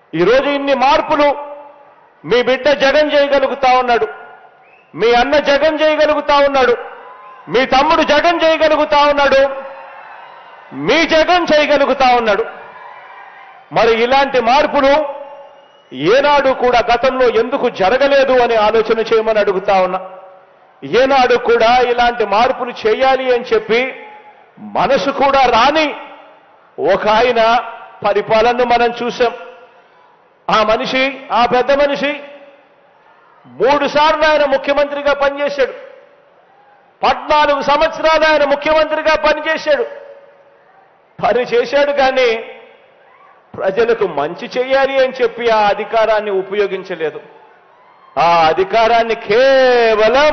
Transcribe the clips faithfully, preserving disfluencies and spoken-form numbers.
ఈరోజు ఇన్ని మార్పులు మీ బిడ్డ జగన్ చేయగలుగుతా ఉన్నాడు, మీ అన్న జగన్ చేయగలుగుతా ఉన్నాడు, మీ తమ్ముడు జగన్ చేయగలుగుతా ఉన్నాడు, మీ జగన్ చేయగలుగుతా ఉన్నాడు. మరి ఇలాంటి మార్పులు ఏనాడు కూడా గతంలో ఎందుకు జరగలేదు అని ఆలోచన చేయమని అడుగుతా ఉన్నా. ఏనాడు కూడా ఇలాంటి మార్పులు చేయాలి అని చెప్పి మనసు కూడా రాని ఒక ఆయన పరిపాలనను మనం చూసాం. ఆ మనిషి, ఆ పెద్ద మనిషి మూడు సార్లు ఆయన ముఖ్యమంత్రిగా పనిచేశాడు. పద్నాలుగు సంవత్సరాలు ఆయన ముఖ్యమంత్రిగా పనిచేశాడు. పని చేశాడు కానీ ప్రజలకు మంచి చేయాలి అని చెప్పి ఆ అధికారాన్ని ఉపయోగించలేదు. ఆ అధికారాన్ని కేవలం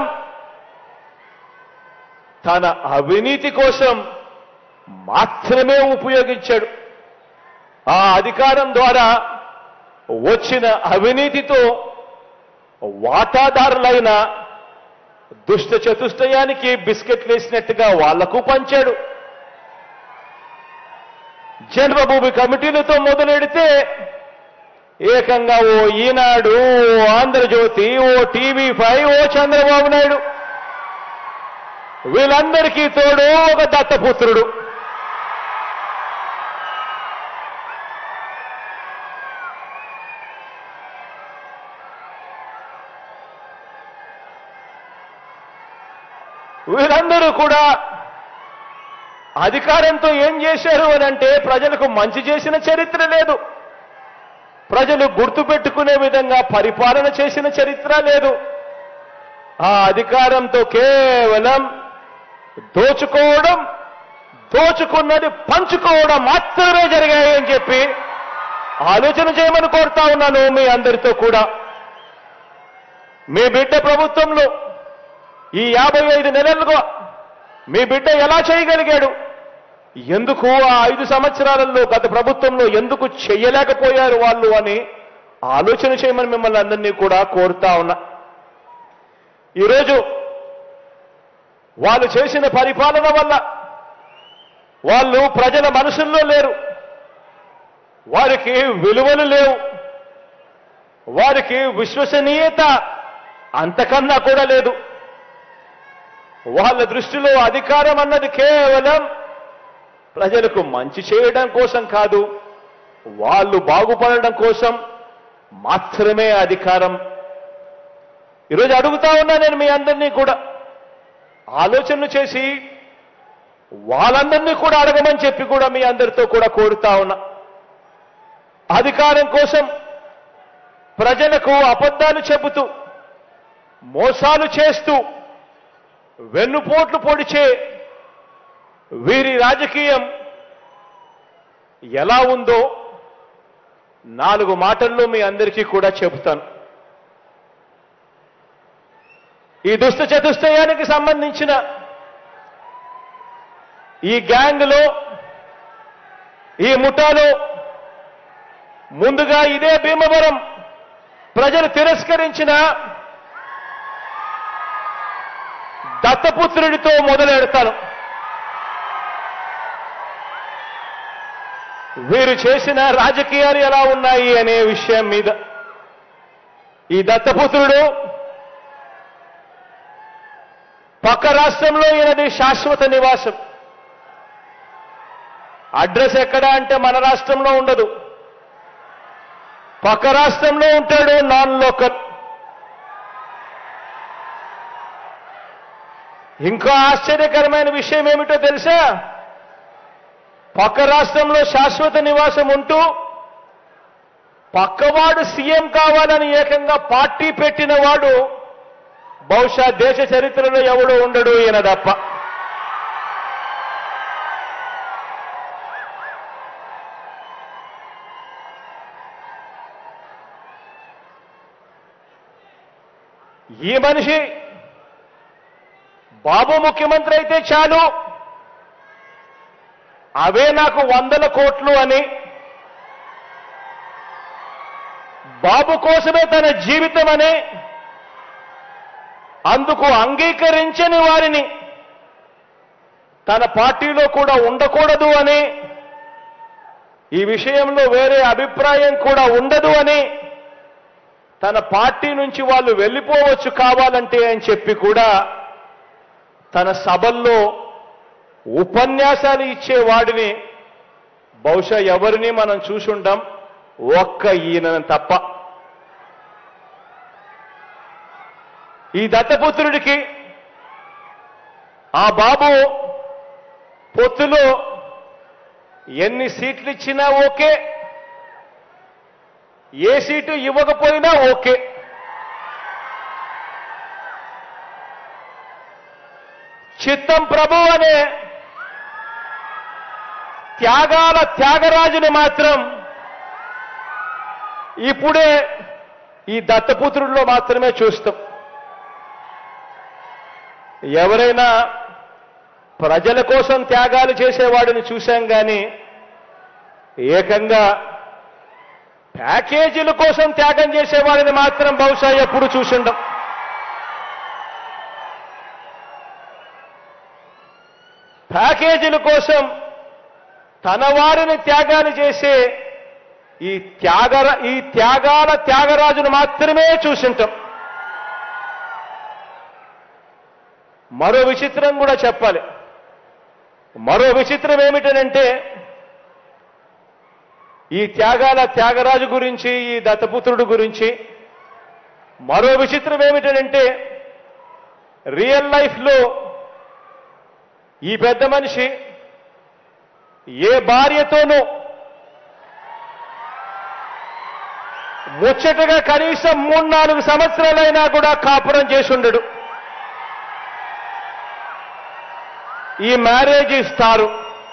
తన అవినీతి కోసం మాత్రమే ఉపయోగించాడు. ఆ అధికారం ద్వారా వచ్చిన అవినీతితో వాటాదారులైన దుష్ట చతుష్టయానికి బిస్కెట్లు వేసినట్టుగా వాళ్లకు పంచాడు. జన్మభూమి కమిటీలతో మొదలెడితే ఏకంగా ఓ ఈనాడు, ఓ ఆంధ్రజ్యోతి, ఓ టీవీ ఫైవ్, ఓ చంద్రబాబు నాయుడు, వీళ్ళందరికీ తోడు ఒక దత్తపుత్రుడు. వీళ్ళందరూ కూడా అధికారంతో ఏం చేశారు అని అంటే ప్రజలకు మంచి చేసిన చరిత్ర లేదు, ప్రజలు గుర్తుపెట్టుకునే విధంగా పరిపాలన చేసిన చరిత్ర లేదు. ఆ అధికారంతో కేవలం దోచుకోవడం, దోచుకున్నది పంచుకోవడం మాత్రమే జరిగాయి అని చెప్పి ఆలోచన చేయమని కోరుతా ఉన్నాను మీ అందరితో కూడా. మీ బిడ్డ ప్రభుత్వంలో ఈ యాభై ఐదు నెలలుగా మీ బిడ్డ ఎలా చేయగలిగాడు, ఎందుకు ఆ ఐదు సంవత్సరాలలో గత ప్రభుత్వంలో ఎందుకు చెయ్యలేకపోయారు వాళ్ళు అని ఆలోచన చేయమని మిమ్మల్ని అందరినీ కూడా కోరుతా ఉన్నా. ఈరోజు వాళ్ళు చేసిన పరిపాలన వల్ల వాళ్ళు ప్రజల మనసుల్లో లేరు, వారికి విలువలు లేవు, వారికి విశ్వసనీయత అంతకన్నా కూడా లేదు. వాళ్ళ దృష్టిలో అధికారం అన్నది కేవలం ప్రజలకు మంచి చేయడం కోసం కాదు, వాళ్ళు బాగుపడడం కోసం మాత్రమే అధికారం. ఈరోజు అడుగుతా ఉన్నా నేను మీ అందరినీ కూడా ఆలోచనలు చేసి వాళ్ళందరినీ కూడా అడగమని చెప్పి కూడా మీ అందరితో కూడా కోరుతా ఉన్నా. అధికారం కోసం ప్రజలకు అబద్ధాలు చెబుతూ, మోసాలు చేస్తూ, వెన్నుపోట్లు పొడిచే వీరి రాజకీయం ఎలా ఉందో నాలుగు మాటల్లో మీ అందరికీ కూడా చెబుతాను. ఈ దుష్ట చతుష్టయానికి సంబంధించిన ఈ గ్యాంగ్లో, ఈ ముఠాలో ముందుగా ఇదే భీమవరం ప్రజలు తిరస్కరించిన దత్తపుత్రుడితో మొదలెడతాను. వీరు చేసిన రాజకీయాలు ఎలా ఉన్నాయి అనే విషయం మీద. ఈ దత్తపుత్రుడు పక్క రాష్ట్రంలో ఈయనది శాశ్వత నివాసం. అడ్రస్ ఎక్కడ అంటే మన రాష్ట్రంలో ఉండదు, పక్క రాష్ట్రంలో ఉంటాడు, నాన్ లోకల్. ఇంకా ఆశ్చర్యకరమైన విషయం ఏమిటో తెలుసా? పక్క రాష్ట్రంలో శాశ్వత నివాసం ఉంటూ పక్కవాడు సీఎం కావాలని ఏకంగా పార్టీ పెట్టిన వాడు బహుశా దేశ చరిత్రలో ఎవడో ఉండడు ఈయన తప్ప. ఈ మనిషి బాబు ముఖ్యమంత్రి అయితే చాలు, అవే నాకు వందల కోట్లు అని, బాబు కోసమే తన జీవితం అని, అందుకు అంగీకరించని వారిని తన పార్టీలో కూడా ఉండకూడదు అని ఈ విషయంలో వేరే అభిప్రాయం కూడా ఉండదు అని తన పార్టీ నుంచి వాళ్ళు వెళ్ళిపోవచ్చు కావాలంటే అని చెప్పి కూడా తన సభల్లో ఉపన్యాసాలు ఇచ్చేవాడిని బహుశా ఎవరిని మనం చూసుంటాం, ఒక్క ఈయన తప్ప. ఈ దత్తపుత్రుడికి ఆ బాబు పొత్తులో ఎన్ని సీట్లు ఇచ్చినా ఓకే, ఏ సీటు ఇవ్వకపోయినా ఓకే. చిత్తం ప్రభు అనే త్యాగాల త్యాగరాజుని మాత్రం ఇప్పుడే ఈ దత్తపుత్రుడిలో మాత్రమే చూస్తాం. ఎవరైనా ప్రజల కోసం త్యాగాలు చేసేవాడిని చూశాం కానీ ఏకంగా ప్యాకేజీల కోసం త్యాగం చేసేవాడిని మాత్రం బహుశా ఎప్పుడు చూసుండం. ప్యాకేజీల కోసం తన వారిని త్యాగాలు చేసే ఈ త్యాగ ఈ త్యాగాల త్యాగరాజును మాత్రమే చూసింటాం. మరో విచిత్రం కూడా చెప్పాలి. మరో విచిత్రం ఏమిటనంటే ఈ త్యాగాల త్యాగరాజు గురించి, ఈ దత్తపుత్రుడు గురించి మరో విచిత్రం ఏమిటనంటే రియల్ లైఫ్లో ఈ పెద్ద మనిషి ఏ భార్యతోనూ ముచ్చటగా కనీసం మూడు నాలుగు సంవత్సరాలైనా కూడా కాపురం చేసి ఉండడు. ఈ మ్యారేజ్ ఇస్తారు.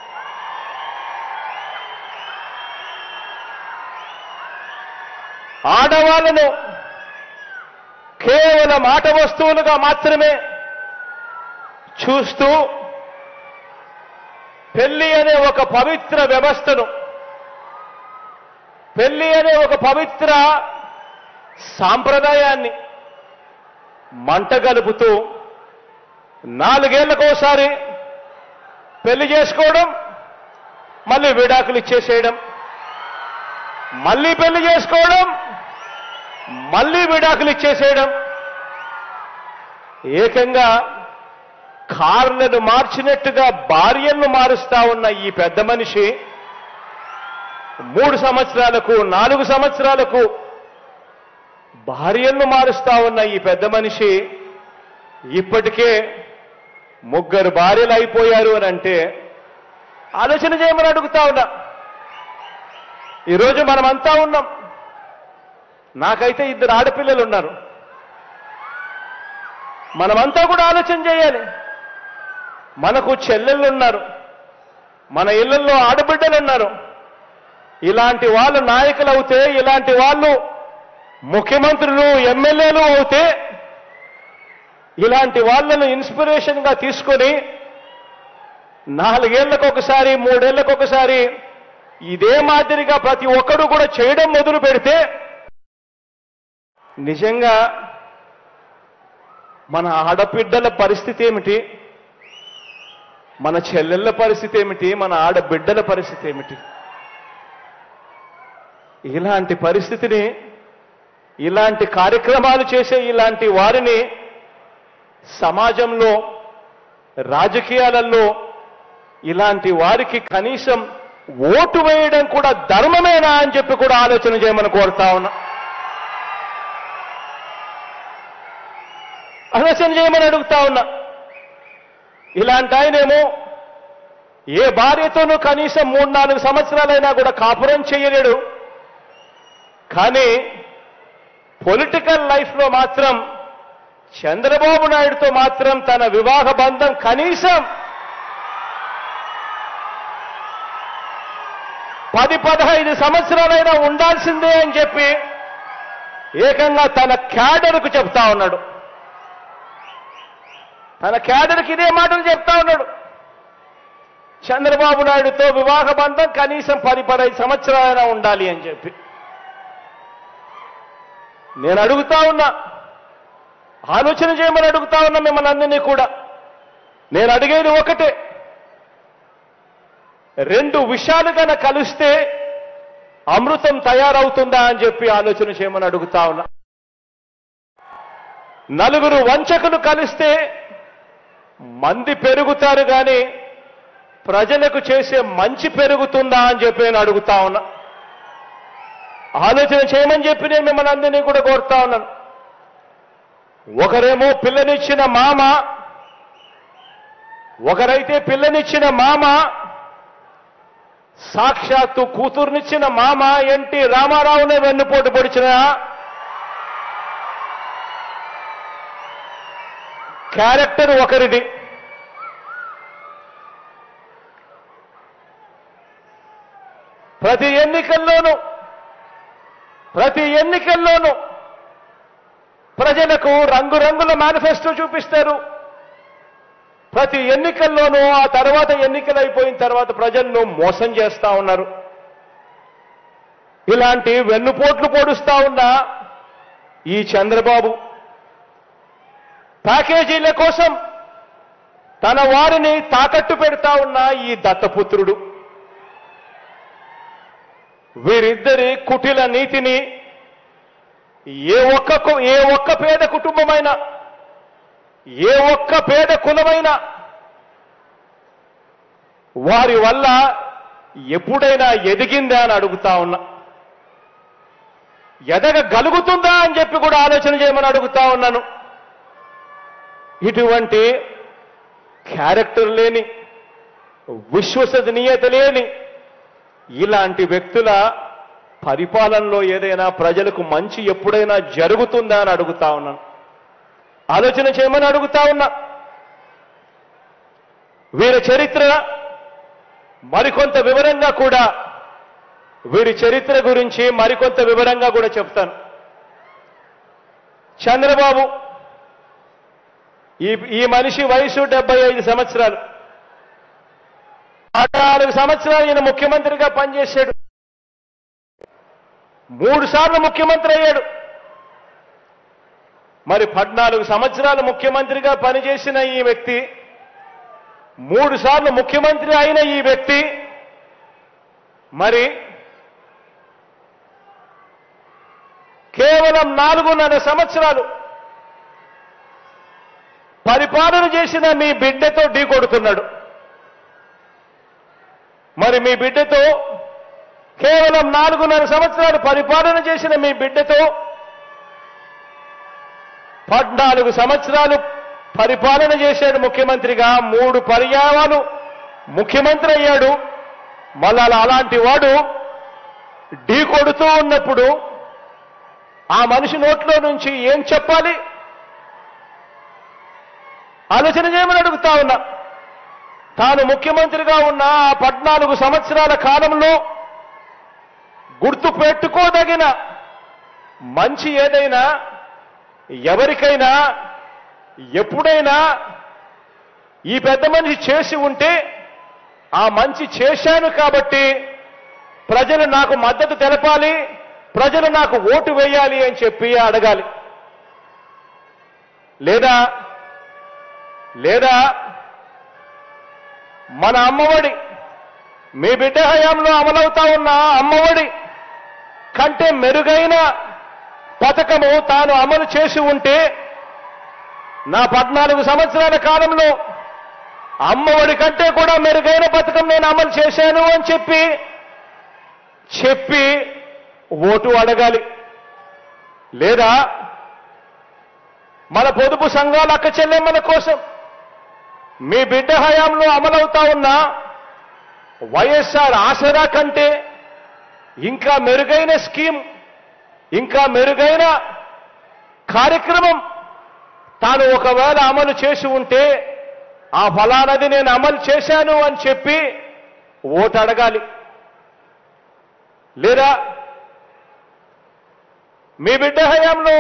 ఆడవాళ్ళను కేవలం ఆట వస్తువులుగా మాత్రమే చూస్తూ పెళ్లి అనే ఒక పవిత్ర వ్యవస్థను, పెళ్లి అనే ఒక పవిత్ర సాంప్రదాయాన్ని మంటగలుపుతూ నాలుగేళ్లకోసారి పెళ్లి చేసుకోవడం, మళ్ళీ విడాకులు ఇచ్చేసేయడం, మళ్ళీ పెళ్లి చేసుకోవడం, మళ్ళీ విడాకులు ఇచ్చేసేయడం, ఏకంగా కార్లను మార్చినట్టుగా భార్యలను మారుస్తా ఉన్న ఈ పెద్ద మనిషి మూడు సంవత్సరాలకు నాలుగు సంవత్సరాలకు భార్యలను మారుస్తా ఉన్న ఈ పెద్ద మనిషి ఇప్పటికే ముగ్గురు భార్యలు అయిపోయారు అని అంటే ఆలోచన చేయమని అడుగుతా ఉన్నా. ఈరోజు మనమంతా ఉన్నాం. నాకైతే ఇద్దరు ఆడపిల్లలు ఉన్నారు. మనమంతా కూడా ఆలోచన చేయాలి. మనకు చెల్లెళ్ళు ఉన్నారు, మన ఇళ్లలో ఆడబిడ్డలు ఉన్నారు. ఇలాంటి వాళ్ళు నాయకులు అవుతే, ఇలాంటి వాళ్ళు ముఖ్యమంత్రులు ఎమ్మెల్యేలు అవుతే, ఇలాంటి వాళ్ళను ఇన్స్పిరేషన్ గా తీసుకొని నాలుగేళ్లకు ఒకసారి మూడేళ్లకు ఒకసారి ఇదే మాదిరిగా ప్రతి ఒక్కడు కూడా చేయడం మొదలు పెడితే నిజంగా మన ఆడబిడ్డల పరిస్థితి ఏమిటి, మన చెల్లెళ్ళ పరిస్థితి ఏమిటి, మన ఆడబిడ్డల పరిస్థితి ఏమిటి? ఇలాంటి పరిస్థితిని, ఇలాంటి కార్యక్రమాలు చేసే ఇలాంటి వారిని సమాజంలో, రాజకీయాలలో ఇలాంటి వారికి కనీసం ఓటు వేయడం కూడా ధర్మమేనా అని చెప్పి కూడా ఆలోచన చేయమని కోరుతా ఉన్నా. ఆలోచన చేయమని అడుగుతా ఉన్నా. ఇలాంటి ఆయనేమో ఏ భార్యతోనూ కనీసం మూడు నాలుగు సంవత్సరాలైనా కూడా కాపురం చేయలేడు. కానీ పొలిటికల్ లైఫ్లో మాత్రం చంద్రబాబు నాయుడుతో మాత్రం తన వివాహ బంధం కనీసం పది పదహైదు సంవత్సరాలైనా ఉండాల్సిందే అని చెప్పి ఏకంగా తన క్యాడర్కు చెప్తా ఉన్నాడు. తన క్యాడర్కి ఇదే మాటలు చెప్తా ఉన్నాడు. చంద్రబాబు నాయుడుతో వివాహ బంధం కనీసం పది పదహైదు సంవత్సరాలైనా ఉండాలి అని చెప్పి. నేను అడుగుతా ఉన్నా, ఆలోచన చేయమని అడుగుతా ఉన్నా మిమ్మల్ని అందరినీ కూడా. నేను అడిగేది ఒకటే, రెండు విషయాలు కనుక కలిస్తే అమృతం తయారవుతుందా అని చెప్పి ఆలోచన చేయమని అడుగుతా ఉన్నా. నలుగురు వంచకులు కలిస్తే మంది పెరుగుతారు కానీ ప్రజలకు చేసే మంచి పెరుగుతుందా అని చెప్పి నేను అడుగుతా ఉన్నా. ఆలోచన చేయమని చెప్పి నేను మిమ్మల్ని అందరినీ కూడా కోరుతా ఉన్నాను. ఒకరేమో పిల్లనిచ్చిన మామ, ఒకరైతే పిల్లనిచ్చిన మామ, సాక్షాత్తు కూతుర్నిచ్చిన మామ ఎన్టీ రామారావునే వెన్నుపోటు పొడిచిన క్యారెక్టర్ ఒకరిది. ప్రతి ఎన్నికల్లోనూ ప్రతి ఎన్నికల్లోనూ ప్రజలకు రంగురంగుల మేనిఫెస్టో చూపిస్తారు. ప్రతి ఎన్నికల్లోనూ ఆ తర్వాత ఎన్నికలు అయిపోయిన తర్వాత ప్రజలను మోసం చేస్తా ఉన్నారు. ఇలాంటి వెన్నుపోట్లు పొడుస్తా ఉన్న ఈ చంద్రబాబు ప్యాకేజీల కోసం తన వారిని తాకట్టు పెడతా ఉన్న ఈ దత్తపుత్రుడు వీరిద్దరి కుటిల నీతిని ఏ ఒక్క ఏ ఒక్క పేద కుటుంబమైనా, ఏ ఒక్క పేద కులమైనా వారి వల్ల ఎప్పుడైనా ఎదిగిందా అని అడుగుతా ఉన్నా. ఎదగగలుగుతుందా అని చెప్పి కూడా ఆలోచన చేయమని అడుగుతా ఉన్నాను. ఇటువంటి క్యారెక్టర్ లేని, విశ్వసనీయత లేని ఇలాంటి వ్యక్తుల పరిపాలనలో ఏదైనా ప్రజలకు మంచి ఎప్పుడైనా జరుగుతుందా అని అడుగుతా ఉన్నాను. ఆలోచన చేయమని అడుగుతా ఉన్నా. వీరి చరిత్ర మరికొంత వివరంగా కూడా వీరి చరిత్ర గురించి మరికొంత వివరంగా కూడా చెప్తాను. చంద్రబాబు ఈ ఈ మనిషి వయసు డెబ్బై ఐదు సంవత్సరాలు. పద్నాలుగు సంవత్సరాలు ఈయన ముఖ్యమంత్రిగా పనిచేశాడు. మూడు సార్లు ముఖ్యమంత్రి అయ్యాడు. మరి పద్నాలుగు సంవత్సరాలు ముఖ్యమంత్రిగా పనిచేసిన ఈ వ్యక్తి, మూడు సార్లు ముఖ్యమంత్రి అయిన ఈ వ్యక్తి మరి కేవలం నాలుగున్నర సంవత్సరాలు పరిపాలన చేసిన మీ బిడ్డతో ఢీకొడుతున్నాడు. మరి మీ బిడ్డతో కేవలం నాలుగున్నర సంవత్సరాలు పరిపాలన చేసిన మీ బిడ్డతో పద్నాలుగు సంవత్సరాలు పరిపాలన చేశాడు ముఖ్యమంత్రిగా. మూడు పర్యాయాలు ముఖ్యమంత్రి అయ్యాడు. మళ్ళా అలాంటి వాడు ఢీ కొడుతూ ఉన్నప్పుడు ఆ మనిషి నోట్లో నుంచి ఏం చెప్పాలి? ఆలోచన చేయమని అడుగుతా ఉన్నా. తాను ముఖ్యమంత్రిగా ఉన్న ఆ పద్నాలుగు సంవత్సరాల కాలంలో గుర్తు పెట్టుకోదగిన మంచి ఏదైనా, ఎవరికైనా, ఎప్పుడైనా ఈ పెద్ద మనిషి చేసి ఉంటే ఆ మంచి చేశాను కాబట్టి ప్రజలు నాకు మద్దతు తెలపాలి, ప్రజలు నాకు ఓటు వేయాలి అని చెప్పి అడగాలి. లేదా లేదా మన అమ్మఒడి, మీ బిడ్డ హయాంలో అమలవుతా ఉన్న అమ్మఒడి కంటే మెరుగైన పథకము తాను అమలు చేసి ఉంటే, నా పద్నాలుగు సంవత్సరాల కాలంలో అమ్మఒడి కంటే కూడా మెరుగైన పథకం నేను అమలు చేశాను అని చెప్పి చెప్పి ఓటు అడగాలి. లేదా మన పొదుపు సంఘాల అక్క చెల్లెమ్మల కోసం మీ బిడ్డ హయాంలో అమలవుతా ఉన్న వైఎస్ఆర్ ఆసరా కంటే ఇంకా మెరుగైన స్కీమ్, ఇంకా మెరుగైన కార్యక్రమం తాను ఒకవేళ అమలు చేసి ఉంటే ఆ ఫలానది నేను అమలు చేశాను అని చెప్పి ఓటు అడగాలి. లేదా మీ బిడ్డ హయాంలో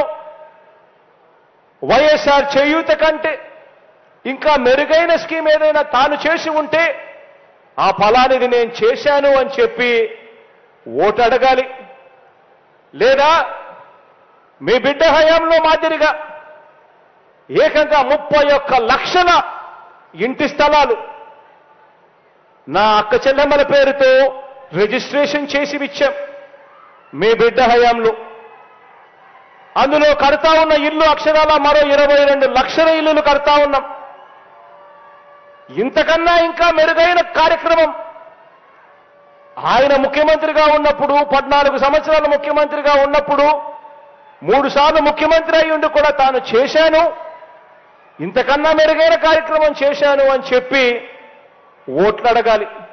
వైఎస్ఆర్ చేయూత కంటే ఇంకా మెరుగైన స్కీమ్ ఏదైనా తాను చేసి ఉంటే ఆ ఫలానిది నేను చేశాను అని చెప్పి ఓటు అడగాలి. లేదా మీ బిడ్డ హయాంలో మాదిరిగా ఏకంగా ముప్పై ఒక్క లక్షల ఇంటి స్థలాలు నా అక్క చెల్లెమ్మల పేరుతో రిజిస్ట్రేషన్ చేసి ఇచ్చాం. మీ బిడ్డ హయాంలో. అందులో కడతా ఉన్న ఇల్లు అక్షరాల మరో ఇరవై రెండు లక్షల ఇల్లులు కడతా ఉన్నాం. ఇంతకన్నా ఇంకా మెరుగైన కార్యక్రమం ఆయన ముఖ్యమంత్రిగా ఉన్నప్పుడు, పద్నాలుగు సంవత్సరాల ముఖ్యమంత్రిగా ఉన్నప్పుడు, మూడు సార్లు ముఖ్యమంత్రి అయి ఉండి కూడా తాను చేశాను, ఇంతకన్నా మెరుగైన కార్యక్రమం చేశాను అని చెప్పి ఓట్లు అడగాలి.